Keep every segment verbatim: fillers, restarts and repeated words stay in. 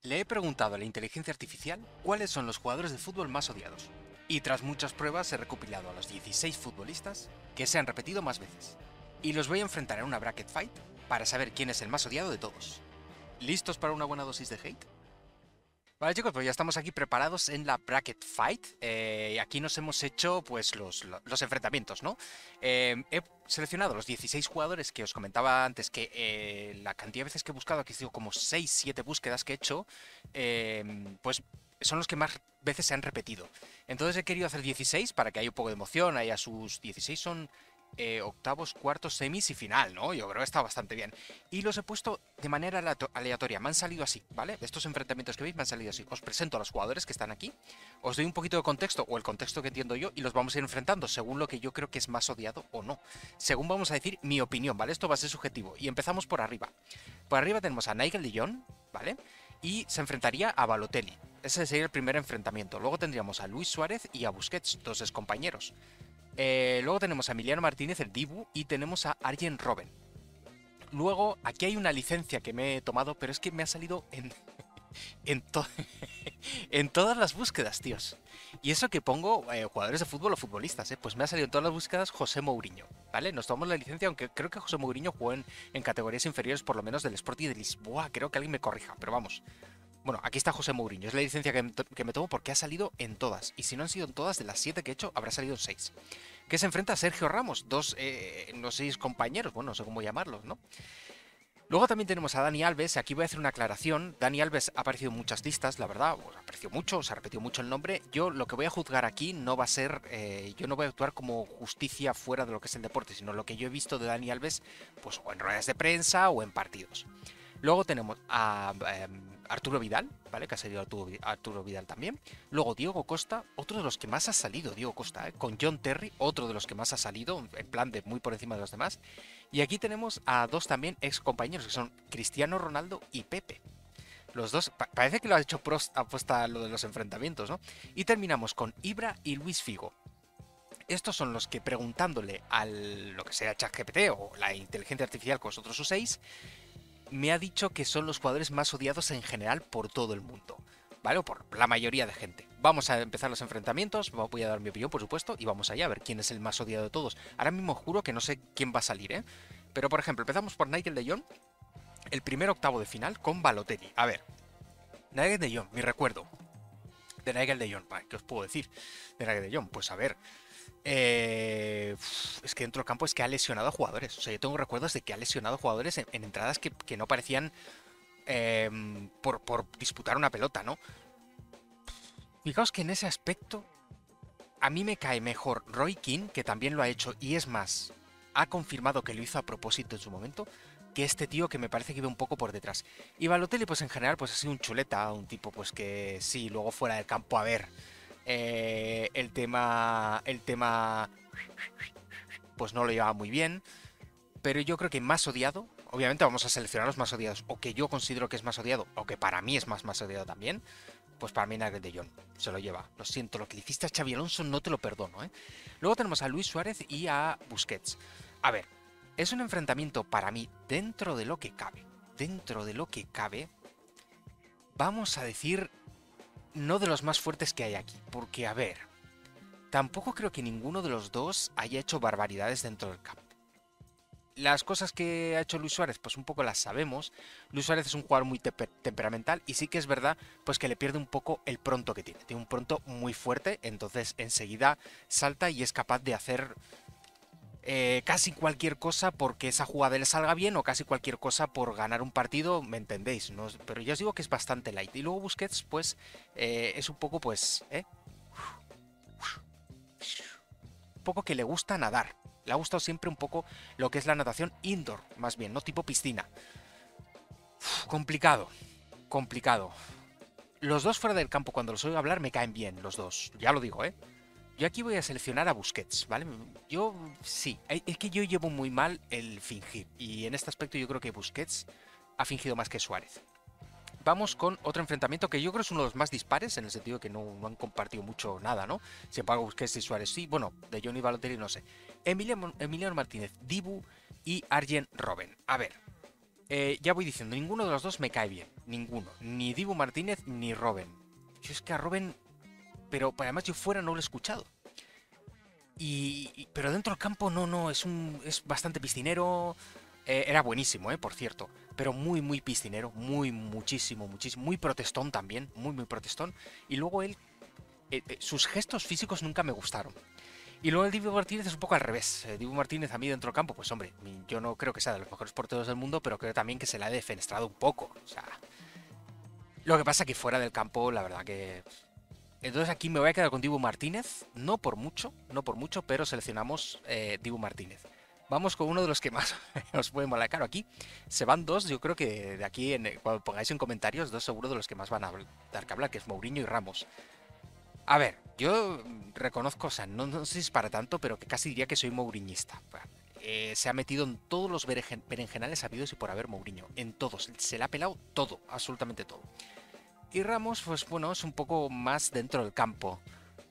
Le he preguntado a la inteligencia artificial cuáles son los jugadores de fútbol más odiados. Y tras muchas pruebas he recopilado a los dieciséis futbolistas que se han repetido más veces. Y los voy a enfrentar en una bracket fight para saber quién es el más odiado de todos. ¿Listos para una buena dosis de hate? Vale, chicos, pues ya estamos aquí preparados en la bracket fight. Eh, aquí nos hemos hecho pues los, los enfrentamientos, ¿no? Eh, he seleccionado los dieciséis jugadores que os comentaba antes, que eh, la cantidad de veces que he buscado, aquí digo como seis siete búsquedas que he hecho, eh, pues son los que más veces se han repetido. Entonces he querido hacer dieciséis para que haya un poco de emoción, haya sus dieciséis son... Eh, octavos, cuartos, semis y final, ¿no? Yo creo que está bastante bien. Y los he puesto de manera aleatoria, me han salido así, ¿vale? Estos enfrentamientos que veis me han salido así. Os presento a los jugadores que están aquí, os doy un poquito de contexto, o el contexto que entiendo yo, y los vamos a ir enfrentando según lo que yo creo que es más odiado o no. Según vamos a decir mi opinión, ¿vale? Esto va a ser subjetivo. Y empezamos por arriba. Por arriba tenemos a Nigel de Jong, ¿vale? Y se enfrentaría a Balotelli. Ese sería el primer enfrentamiento. Luego tendríamos a Luis Suárez y a Busquets, dos excompañeros. Eh, luego tenemos a Emiliano Martínez, el Dibu, y tenemos a Arjen Robben. Luego, aquí hay una licencia que me he tomado, pero es que me ha salido en, en, to en todas las búsquedas, tíos. Y eso que pongo eh, jugadores de fútbol o futbolistas, ¿eh? Pues me ha salido en todas las búsquedas José Mourinho, ¿vale? Nos tomamos la licencia, aunque creo que José Mourinho jugó en, en categorías inferiores, por lo menos del Sporting de Lisboa. Creo que alguien me corrija, pero vamos. Bueno, aquí está José Mourinho, es la licencia que me, que me tomo porque ha salido en todas. Y si no han sido en todas, de las siete que he hecho, habrá salido en seis. Que se enfrenta a Sergio Ramos, dos, eh, no sé, compañeros, bueno, no sé cómo llamarlos, ¿no? Luego también tenemos a Dani Alves, aquí voy a hacer una aclaración. Dani Alves ha aparecido en muchas listas, la verdad, os ha aparecido mucho, os ha repetido mucho el nombre. Yo lo que voy a juzgar aquí no va a ser, eh, yo no voy a actuar como justicia fuera de lo que es el deporte, sino lo que yo he visto de Dani Alves, pues o en ruedas de prensa o en partidos. Luego tenemos a eh, Arturo Vidal, ¿vale? Que ha salido Arturo, Arturo Vidal también. Luego Diego Costa, otro de los que más ha salido, Diego Costa, ¿eh? Con John Terry, otro de los que más ha salido, en plan de muy por encima de los demás. Y aquí tenemos a dos también ex compañeros, que son Cristiano Ronaldo y Pepe. Los dos, pa parece que lo ha hecho Prost apuesta a lo de los enfrentamientos, ¿no? Y terminamos con Ibra y Luis Figo. Estos son los que preguntándole al lo que sea ChatGPT o la inteligencia artificial que vosotros uséis, me ha dicho que son los jugadores más odiados en general por todo el mundo, ¿vale? O por la mayoría de gente. Vamos a empezar los enfrentamientos, voy a dar mi opinión, por supuesto, y vamos allá a ver quién es el más odiado de todos. Ahora mismo juro que no sé quién va a salir, ¿eh? Pero, por ejemplo, empezamos por Nigel de Jong, el primer octavo de final con Balotelli. A ver, Nigel de Jong, mi recuerdo de Nigel de Jong, ¿qué os puedo decir de Nigel de Jong? Pues a ver... Eh, es que dentro del campo es que ha lesionado a jugadores. O sea, yo tengo recuerdos de que ha lesionado jugadores en, en entradas que, que no parecían eh, por, por disputar una pelota, ¿no? Fijaos que en ese aspecto a mí me cae mejor Roy Keane, que también lo ha hecho y es más, ha confirmado que lo hizo a propósito en su momento, que este tío que me parece que iba un poco por detrás. Y Balotelli, pues en general, pues ha sido un chuleta, un tipo pues que sí, luego fuera del campo, a ver... Eh, el tema el tema pues no lo llevaba muy bien, pero yo creo que más odiado, obviamente vamos a seleccionar los más odiados, o que yo considero que es más odiado, o que para mí es más más odiado también, pues para mí Nagel de Jong se lo lleva. Lo siento, lo que le hiciste a Xabi Alonso no te lo perdono, ¿eh? Luego tenemos a Luis Suárez y a Busquets. A ver, es un enfrentamiento para mí dentro de lo que cabe, dentro de lo que cabe, vamos a decir... no de los más fuertes que hay aquí, porque a ver, tampoco creo que ninguno de los dos haya hecho barbaridades dentro del campo. Las cosas que ha hecho Luis Suárez, pues un poco las sabemos. Luis Suárez es un jugador muy te temperamental y sí que es verdad pues que le pierde un poco el pronto que tiene. Tiene un pronto muy fuerte, entonces enseguida salta y es capaz de hacer eh, casi cualquier cosa porque esa jugada le salga bien o casi cualquier cosa por ganar un partido, ¿me entendéis? ¿No? Pero ya os digo que es bastante light. Y luego Busquets, pues, eh, es un poco, pues, ¿eh? Un poco que le gusta nadar. Le ha gustado siempre un poco lo que es la natación indoor, más bien, no tipo piscina. Uf, complicado, complicado. Los dos fuera del campo, cuando los oigo hablar, me caen bien, los dos. Ya lo digo, ¿eh? Yo aquí voy a seleccionar a Busquets, ¿vale? Yo sí, es que yo llevo muy mal el fingir. Y en este aspecto yo creo que Busquets ha fingido más que Suárez. Vamos con otro enfrentamiento que yo creo es uno de los más dispares, en el sentido de que no, no han compartido mucho nada, ¿no? Sin embargo, Busquets y Suárez sí, bueno, de Johnny Balotelli no sé. Emiliano, Emiliano Martínez, Dibu y Arjen Robben. A ver, Eh, ya voy diciendo, ninguno de los dos me cae bien. Ninguno. Ni Dibu Martínez ni Robben. Yo es que a Robben... Pero además yo fuera no lo he escuchado. Y, y- pero dentro del campo no, no, es un es bastante piscinero. Eh, era buenísimo, eh, por cierto. Pero muy, muy piscinero. Muy, muchísimo, muchísimo. Muy protestón también. Muy, muy protestón. Y luego él... eh, eh, sus gestos físicos nunca me gustaron. Y luego el Dibu Martínez es un poco al revés. Eh, Dibu Martínez a mí dentro del campo, pues hombre, yo no creo que sea de los mejores porteros del mundo, pero creo también que se la ha defenestrado un poco. O sea, lo que pasa que fuera del campo, la verdad que... Entonces aquí me voy a quedar con Dibu Martínez, no por mucho, no por mucho, pero seleccionamos eh, Dibu Martínez. Vamos con uno de los que más os puede molar. Claro, aquí se van dos, yo creo que de aquí, en, cuando pongáis en comentarios, dos seguro de los que más van a dar que hablar, que es Mourinho y Ramos. A ver, yo reconozco, o sea, no, no sé si es para tanto, pero que casi diría que soy mouriñista. Eh, se ha metido en todos los berenjen- berenjenales habidos y por haber Mourinho. En todos. Se le ha pelado todo, absolutamente todo. Y Ramos, pues bueno, es un poco más dentro del campo.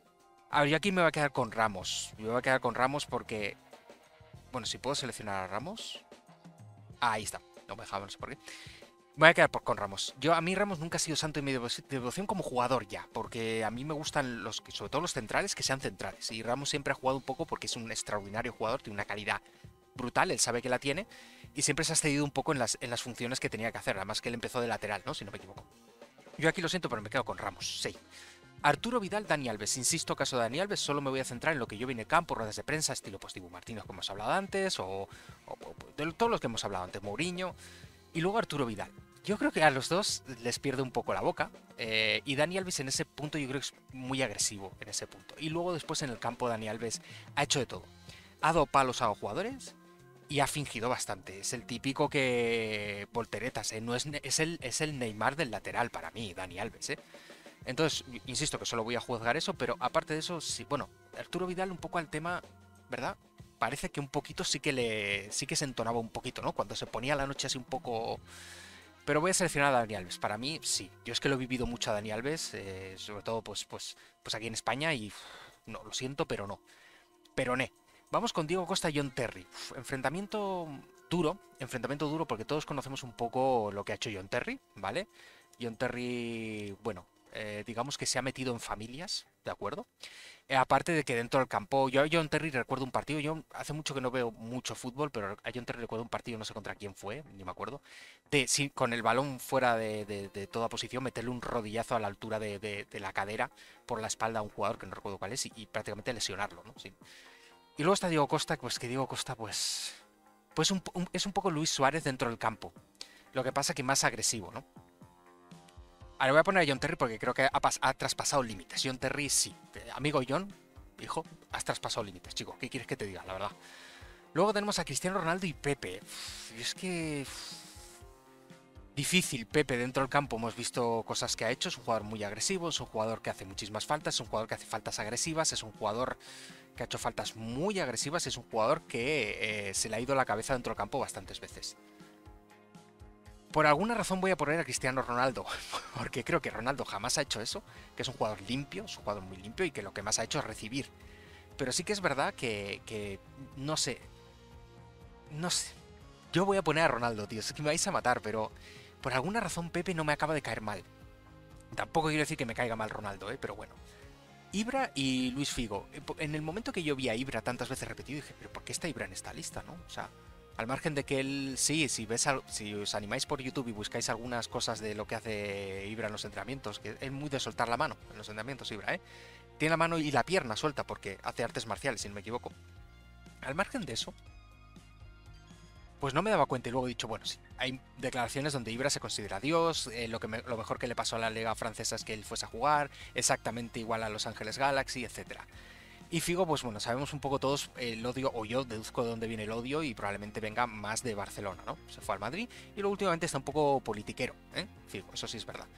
A ver, yo aquí me voy a quedar con Ramos. Me voy a quedar con Ramos porque... Bueno, si puedo seleccionar a Ramos... Ah, ahí está. No me dejaba, no sé por qué. Me voy a quedar por, con Ramos. Yo a mí Ramos nunca ha sido santo de mi devoción como jugador ya, porque a mí me gustan los, sobre todo los centrales, que sean centrales. Y Ramos siempre ha jugado un poco porque es un extraordinario jugador, tiene una calidad brutal, él sabe que la tiene, y siempre se ha cedido un poco en las, en las funciones que tenía que hacer, además que él empezó de lateral, ¿no? Si no me equivoco. Yo aquí lo siento, pero me quedo con Ramos, sí. Arturo Vidal, Dani Alves. Insisto, caso de Dani Alves, solo me voy a centrar en lo que yo vi en el campo, ruedas de prensa, estilo pues Dibu Martínez, como hemos hablado antes, o, o, o de todos los que hemos hablado antes, Mourinho. Y luego Arturo Vidal. Yo creo que a los dos les pierde un poco la boca. Eh, y Dani Alves en ese punto yo creo que es muy agresivo en ese punto. Y luego después en el campo Dani Alves ha hecho de todo. Ha dado palos a los jugadores y ha fingido bastante. Es el típico que... Volteretas, ¿eh? No es, es, el, es el Neymar del lateral para mí, Dani Alves, ¿eh? Entonces, insisto que solo voy a juzgar eso, pero aparte de eso, sí, bueno, Arturo Vidal un poco al tema, ¿verdad? Parece que un poquito sí que le sí que se entonaba un poquito, ¿no? Cuando se ponía la noche así un poco... Pero voy a seleccionar a Dani Alves. Para mí, sí. Yo es que lo he vivido mucho a Dani Alves, eh, sobre todo pues, pues, pues aquí en España y... Uf, no, lo siento, pero no. Pero ne. Vamos con Diego Costa y John Terry. Uf, enfrentamiento duro, enfrentamiento duro porque todos conocemos un poco lo que ha hecho John Terry, ¿vale? John Terry, bueno, eh, digamos que se ha metido en familias, ¿de acuerdo? Eh, aparte de que dentro del campo, yo a John Terry recuerdo un partido, yo hace mucho que no veo mucho fútbol, pero a John Terry recuerdo un partido, no sé contra quién fue, ni me acuerdo, de sí, con el balón fuera de, de- de toda posición, meterle un rodillazo a la altura de, de- de la cadera por la espalda a un jugador que no recuerdo cuál es y, y prácticamente lesionarlo, ¿no? Sí. Y luego está Diego Costa, pues que Diego Costa, pues, pues un- un- es un poco Luis Suárez dentro del campo. Lo que pasa que más agresivo, ¿no? Ahora voy a poner a John Terry porque creo que ha, pas- ha traspasado límites. John Terry, sí. Eh, Amigo John, hijo, has traspasado límites, chico. ¿Qué quieres que te diga, la verdad? Luego tenemos a Cristiano Ronaldo y Pepe. Uf, y es que... uf, difícil, Pepe dentro del campo. Hemos visto cosas que ha hecho. Es un jugador muy agresivo, es un jugador que hace muchísimas faltas, es un jugador que hace faltas agresivas, es un jugador que ha hecho faltas muy agresivas, es un jugador que eh, se le ha ido la cabeza dentro del campo bastantes veces. Por alguna razón voy a poner a Cristiano Ronaldo, porque creo que Ronaldo jamás ha hecho eso, que es un jugador limpio, es un jugador muy limpio y que lo que más ha hecho es recibir. Pero sí que es verdad que, que no sé, no sé. Yo voy a poner a Ronaldo, tío, es que me vais a matar, pero por alguna razón Pepe no me acaba de caer mal. Tampoco quiero decir que me caiga mal Ronaldo, ¿eh? Pero bueno. Ibra y Luis Figo. En el momento que yo vi a Ibra tantas veces repetido, dije, pero ¿por qué está Ibra en esta lista, no? O sea, al margen de que él, sí, si ves, si os animáis por YouTube y buscáis algunas cosas de lo que hace Ibra en los entrenamientos, que es muy de soltar la mano en los entrenamientos, Ibra, ¿eh? Tiene la mano y la pierna suelta porque hace artes marciales, si no me equivoco. Al margen de eso, pues no me daba cuenta y luego he dicho, bueno, sí, hay declaraciones donde Ibra se considera Dios, eh, lo, que me, lo mejor que le pasó a la liga francesa es que él fuese a jugar, exactamente igual a Los Ángeles Galaxy, etcétera. Y Figo, pues bueno, sabemos un poco todos el odio, o yo deduzco de dónde viene el odio y probablemente venga más de Barcelona, ¿no? Se fue al Madrid y luego últimamente está un poco politiquero, ¿eh? Figo, eso sí es verdad.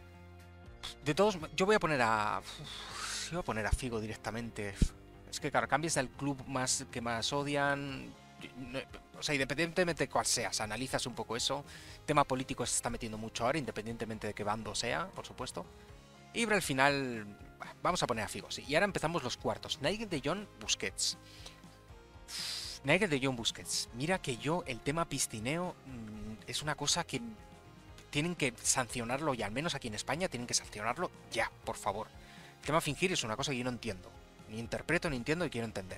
De todos, yo voy a poner a... Uf, voy a poner a Figo directamente. Es que claro, cambias del club más que más odian... O sea, independientemente de cuál seas, analizas un poco eso. El tema político se está metiendo mucho ahora, independientemente de qué bando sea, por supuesto. Ibra al final, vamos a poner a Figo, sí. Y ahora empezamos los cuartos. Nigel de Jong, Busquets. Nigel de Jong Busquets. Mira que yo el tema piscineo mmm, es una cosa que tienen que sancionarlo y al menos aquí en España tienen que sancionarlo ya, por favor. El tema fingir es una cosa que yo no entiendo. Ni interpreto, ni entiendo y quiero entender.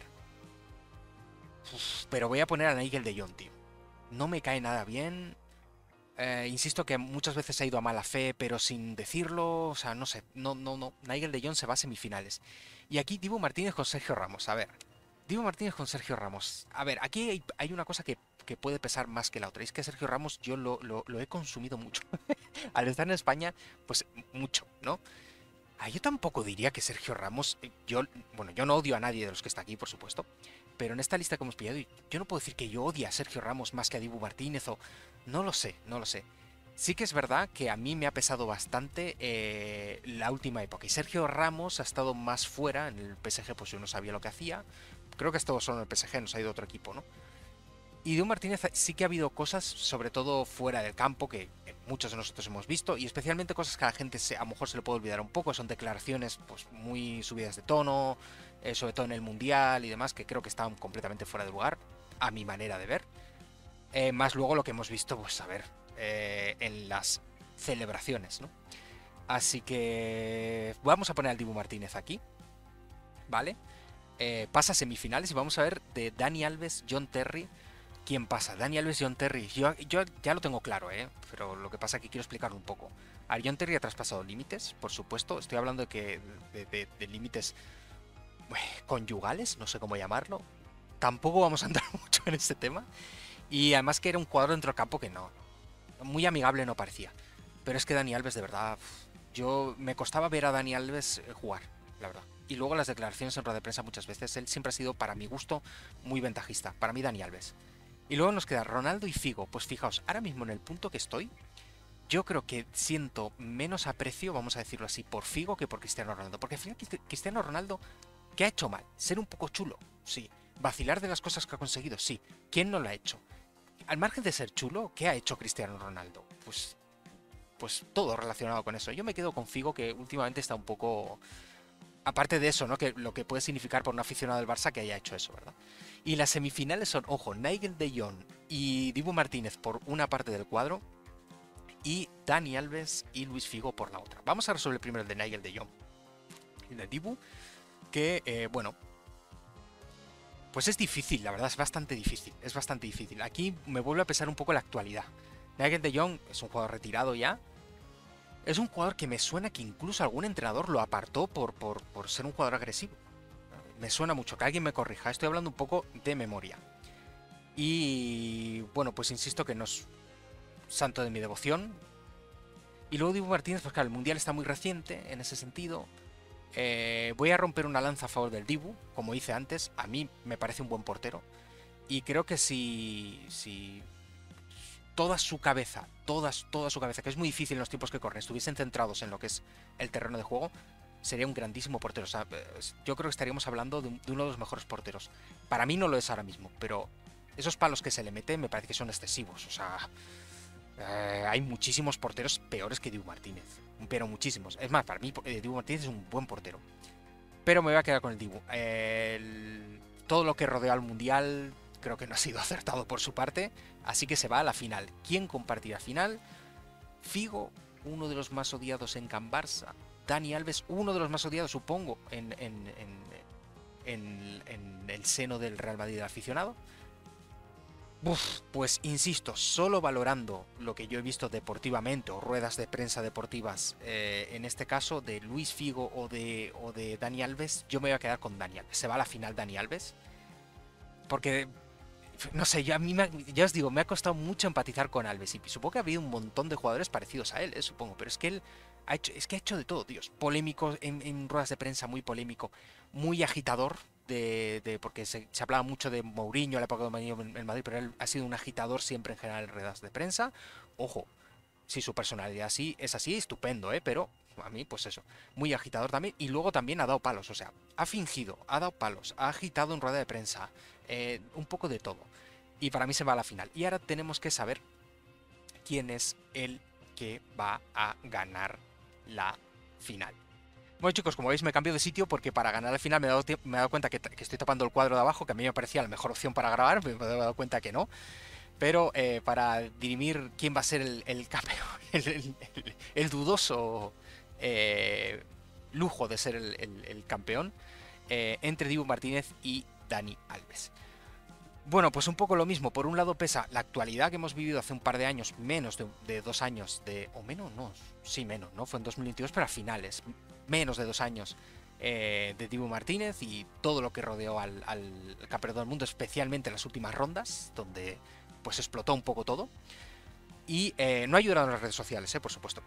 Uf, pero voy a poner a Nigel de Jong, tío. No me cae nada bien. Eh, insisto que muchas veces ha ido a mala fe, pero sin decirlo. O sea, no sé. No, no, no. Nigel de Jong se va a semifinales. Y aquí Dibu Martínez con Sergio Ramos. A ver. Dibu Martínez con Sergio Ramos. A ver, aquí hay, hay una cosa que, que puede pesar más que la otra. Y es que Sergio Ramos yo lo, lo, lo he consumido mucho. Al estar en España, pues mucho, ¿no? Ah, yo tampoco diría que Sergio Ramos, eh, yo, bueno, yo no odio a nadie de los que está aquí, por supuesto, pero en esta lista que hemos pillado, yo no puedo decir que yo odie a Sergio Ramos más que a Dibu Martínez o... No lo sé, no lo sé. Sí que es verdad que a mí me ha pesado bastante eh, la última época. Y Sergio Ramos ha estado más fuera, en el P S G pues yo no sabía lo que hacía. Creo que ha estado solo en el P S G, no se ha ido a otro equipo, ¿no? Y Dibu Martínez sí que ha habido cosas, sobre todo fuera del campo, que muchos de nosotros hemos visto, y especialmente cosas que a la gente se, a lo mejor se le puede olvidar un poco, son declaraciones pues muy subidas de tono, eh, sobre todo en el Mundial y demás, que creo que estaban completamente fuera de lugar, a mi manera de ver. Eh, más luego lo que hemos visto, pues a ver, eh, en las celebraciones, ¿no? Así que vamos a poner al Dibu Martínez aquí, ¿vale? Eh, pasa a semifinales y vamos a ver de Dani Alves, John Terry. ¿Quién pasa? Dani Alves, John Terry. Yo, yo ya lo tengo claro, ¿eh? Pero lo que pasa es que quiero explicarlo un poco. A ver, John Terry ha traspasado límites, por supuesto. Estoy hablando de que de, de, de límites eh, conyugales, no sé cómo llamarlo. Tampoco vamos a entrar mucho en este tema. Y además que era un cuadro dentro del campo que no. Muy amigable no parecía. Pero es que Dani Alves, de verdad, yo me costaba ver a Dani Alves jugar, la verdad. Y luego las declaraciones en rueda de prensa muchas veces, él siempre ha sido, para mi gusto, muy ventajista. Para mí, Dani Alves. Y luego nos queda Ronaldo y Figo. Pues fijaos, ahora mismo en el punto que estoy, yo creo que siento menos aprecio, vamos a decirlo así, por Figo que por Cristiano Ronaldo. Porque al final Cristiano Ronaldo, ¿qué ha hecho mal? Ser un poco chulo, sí. Vacilar de las cosas que ha conseguido, sí. ¿Quién no lo ha hecho? Al margen de ser chulo, ¿qué ha hecho Cristiano Ronaldo? Pues, pues todo relacionado con eso. Yo me quedo con Figo, que últimamente está un poco... Aparte de eso, ¿no? Que lo que puede significar por un aficionado del Barça que haya hecho eso, ¿verdad? Y las semifinales son, ojo, Nigel de Jong y Dibu Martínez por una parte del cuadro y Dani Alves y Luis Figo por la otra. Vamos a resolver primero el de Nigel de Jong. El de Dibu, que, eh, bueno, pues es difícil, la verdad, es bastante difícil. Es bastante difícil. Aquí me vuelve a pesar un poco la actualidad. Nigel de Jong es un jugador retirado ya. Es un jugador que me suena que incluso algún entrenador lo apartó por, por, por ser un jugador agresivo. Me suena mucho, que alguien me corrija. Estoy hablando un poco de memoria. Y bueno, pues insisto que no es santo de mi devoción. Y luego Dibu Martínez, pues claro, el Mundial está muy reciente en ese sentido. Eh, voy a romper una lanza a favor del Dibu, como hice antes. A mí me parece un buen portero. Y creo que si, si toda su cabeza, toda, toda su cabeza, que es muy difícil en los tiempos que corren, estuviesen centrados en lo que es el terreno de juego, sería un grandísimo portero. O sea, yo creo que estaríamos hablando de, un, de uno de los mejores porteros. Para mí no lo es ahora mismo, pero esos palos que se le mete me parece que son excesivos. O sea, eh, hay muchísimos porteros peores que Dibu Martínez. Pero muchísimos. Es más, para mí eh, Dibu Martínez es un buen portero. Pero me voy a quedar con el Dibu. El, todo lo que rodeó al Mundial creo que no ha sido acertado por su parte. Así que se va a la final. ¿Quién compartirá final? Figo, uno de los más odiados en Can Barça. Dani Alves, uno de los más odiados, supongo, en, en, en, en, en el seno del Real Madrid aficionado. Uf, pues insisto, solo valorando lo que yo he visto deportivamente o ruedas de prensa deportivas, eh, en este caso de Luis Figo o de, o de Dani Alves, yo me voy a quedar con Dani Alves. Se va a la final Dani Alves. Porque, no sé, yo a mí, me, ya os digo, me ha costado mucho empatizar con Alves. Y supongo que ha habido un montón de jugadores parecidos a él, eh, supongo. Pero es que él ha hecho, es que ha hecho de todo, Dios. Polémico en, en ruedas de prensa, muy polémico, muy agitador. De, de, porque se, se hablaba mucho de Mourinho a la época de Mourinho en, en Madrid, pero él ha sido un agitador siempre en general en ruedas de prensa. Ojo, si su personalidad sí es así, estupendo, ¿eh? Pero a mí, pues eso, muy agitador también. Y luego también ha dado palos, o sea, ha fingido, ha dado palos, ha agitado en rueda de prensa, eh, un poco de todo. Y para mí se va a la final. Y ahora tenemos que saber quién es el que va a ganar la final. Bueno, chicos, como veis me cambio de sitio porque para ganar al final me he dado, me he dado cuenta que, que, estoy tapando el cuadro de abajo, que a mí me parecía la mejor opción para grabar, me he dado cuenta que no. Pero eh, para dirimir quién va a ser el, el campeón, el, el, el, el dudoso eh, lujo de ser el, el, el campeón, eh, entre Dibu Martínez y Dani Alves. Bueno, pues un poco lo mismo. Por un lado pesa la actualidad que hemos vivido hace un par de años, menos de, de dos años, de o menos, no, sí menos, ¿no? Fue en dos mil veintidós, pero a finales, menos de dos años eh, de Dibu Martínez y todo lo que rodeó al, al campeón del mundo, especialmente en las últimas rondas, donde pues explotó un poco todo. Y eh, no ha ayudado en las redes sociales, eh, por supuesto.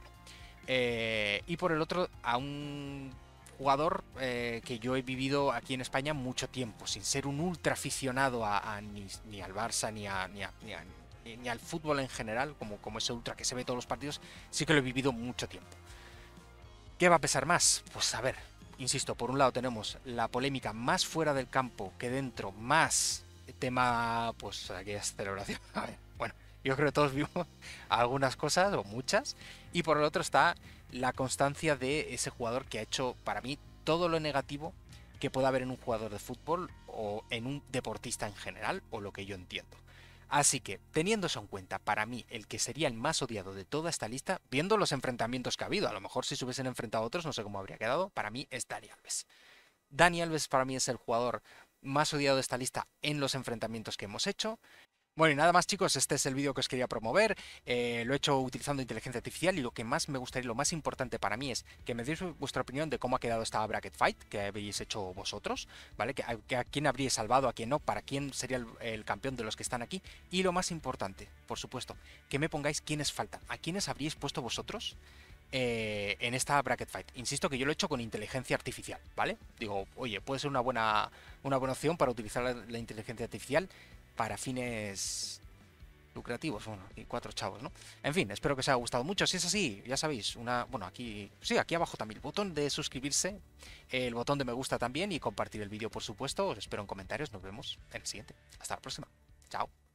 Eh, y por el otro, a un jugador eh, que yo he vivido aquí en España mucho tiempo, sin ser un ultra aficionado a, a ni, ni, al Barça ni, a, ni, a, ni, a, ni, ni, al fútbol en general, como, como ese ultra que se ve todos los partidos, sí que lo he vivido mucho tiempo. ¿Qué va a pesar más? Pues a ver, insisto, por un lado tenemos la polémica más fuera del campo que dentro, más tema, pues aquellas celebraciones. A ver, bueno, yo creo que todos vimos algunas cosas, o muchas, y por el otro está la constancia de ese jugador que ha hecho, para mí, todo lo negativo que pueda haber en un jugador de fútbol o en un deportista en general, o lo que yo entiendo. Así que, teniendo eso en cuenta, para mí, el que sería el más odiado de toda esta lista, viendo los enfrentamientos que ha habido, a lo mejor si se hubiesen enfrentado a otros, no sé cómo habría quedado, para mí es Dani Alves. Dani Alves para mí es el jugador más odiado de esta lista en los enfrentamientos que hemos hecho. Bueno, y nada más, chicos, este es el vídeo que os quería promover. Eh, lo he hecho utilizando inteligencia artificial y lo que más me gustaría, lo más importante para mí es que me deis vuestra opinión de cómo ha quedado esta bracket fight que habéis hecho vosotros, ¿vale? Que a, que a quién habríais salvado, a quién no, para quién sería el, el campeón de los que están aquí. Y lo más importante, por supuesto, que me pongáis quiénes faltan, a quiénes habríais puesto vosotros eh, en esta bracket fight. Insisto que yo lo he hecho con inteligencia artificial, ¿vale? Digo, oye, puede ser una buena, una buena opción para utilizar la, la inteligencia artificial para fines lucrativos, bueno, y cuatro chavos, ¿no? En fin, espero que os haya gustado mucho. Si es así, ya sabéis, una, bueno, aquí, sí, aquí abajo también el botón de suscribirse, el botón de me gusta también y compartir el vídeo, por supuesto. Os espero en comentarios. Nos vemos en el siguiente. Hasta la próxima. Chao.